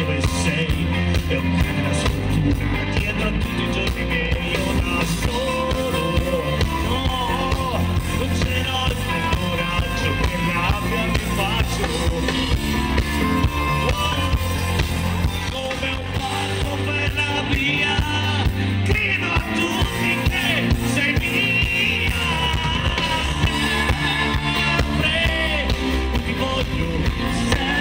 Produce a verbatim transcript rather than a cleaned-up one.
dove sei, è un cane la sfortuna dietro a tutti i giorni miei. Io da solo, no, non ce l'ho il coraggio, che rabbia mi faccio. Oh, come un palco per la via, grido a tutti che sei mia. Sempre ti voglio sempre.